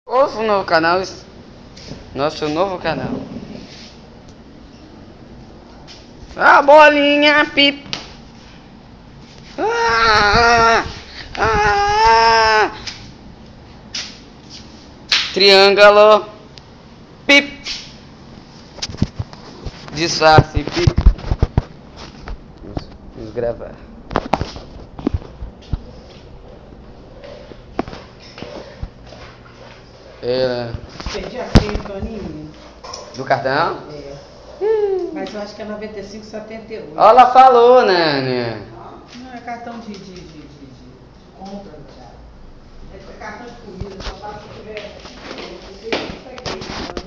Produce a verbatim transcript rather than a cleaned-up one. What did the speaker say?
Novo no canal, nosso novo canal. A bolinha pip. Ah, ah, triângulo pip. Disfarce pip. Vamos gravar. É... Perdi a senha, Toninho. Do cartão? É. Hum. Mas eu acho que é noventa e cinco setenta e oito. Ela falou, Nânia. Não, é cartão de, de, de, de, de compra, cara. É cartão de comida, só passa se tiver.